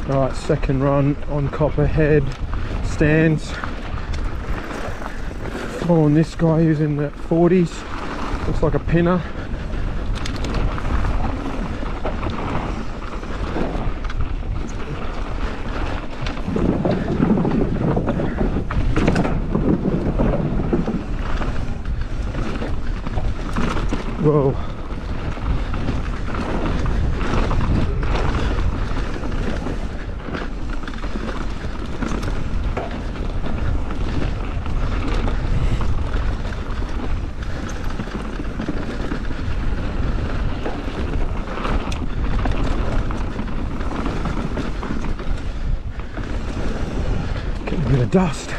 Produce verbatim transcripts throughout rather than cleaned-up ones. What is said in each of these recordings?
Alright, second run on Copperhead stands. Following this guy who's in the forties. Looks like a pinner. Whoa. Getting a bit of dust.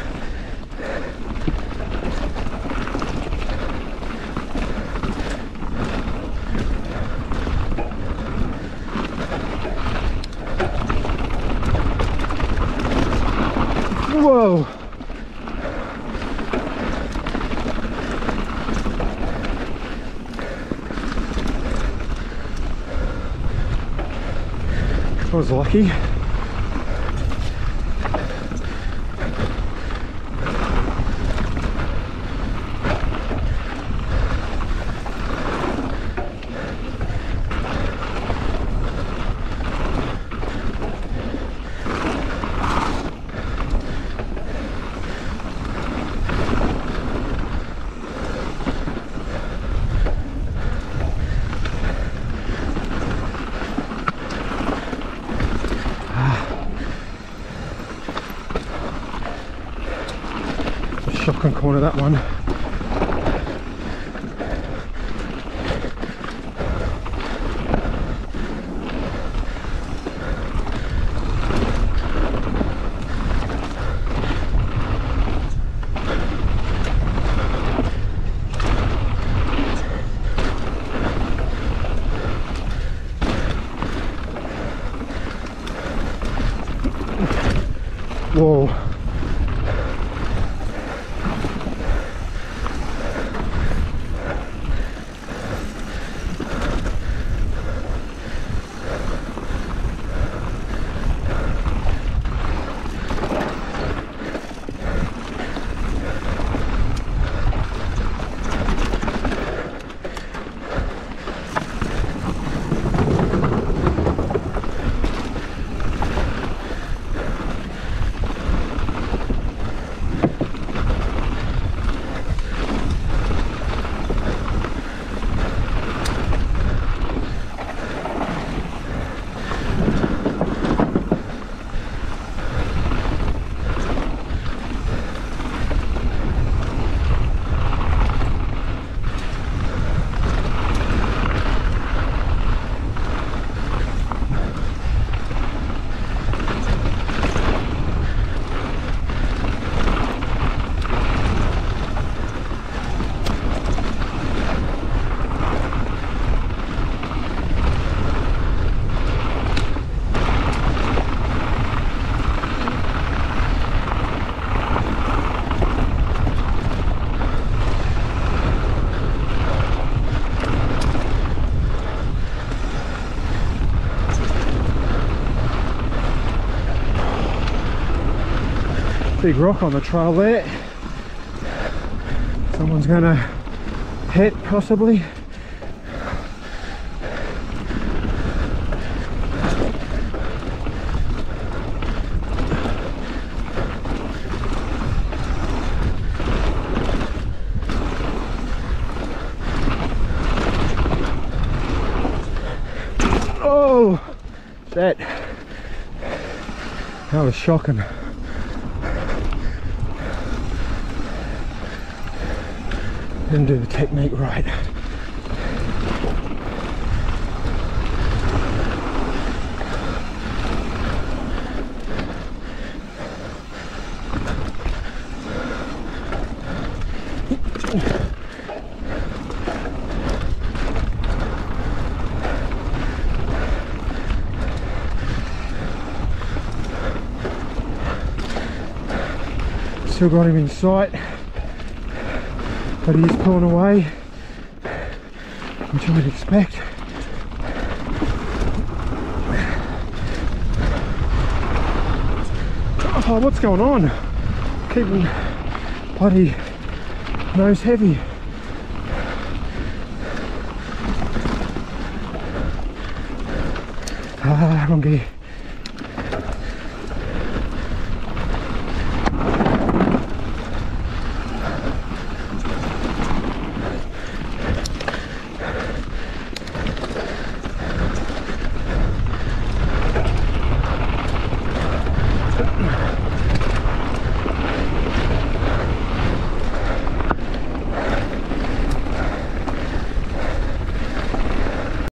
Whoa! I was lucky. Shotgun corner, that one. Whoa. Big rock on the trail there. Someone's gonna hit possibly. Oh, shit. That was shocking. Didn't do the technique right. Still got him in sight, but he's pulling away, which I would expect. Oh, what's going on? Keeping bloody nose heavy. Ah, wrong gear.